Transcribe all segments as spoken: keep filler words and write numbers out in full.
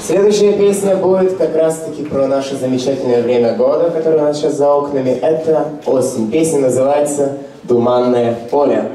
Следующая песня будет как раз-таки про наше замечательное время года, которое у нас сейчас за окнами. Это осень. Песня называется «Туманное поле».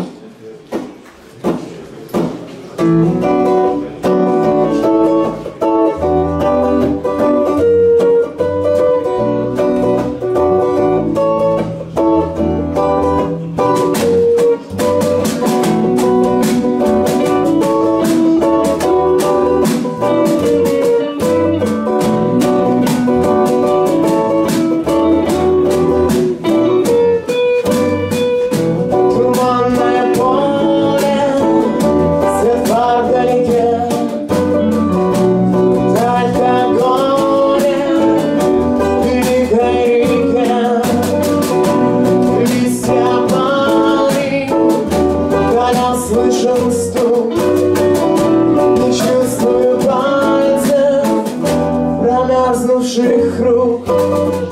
Слышен стук, не чувствую пальцев промерзнувших рук.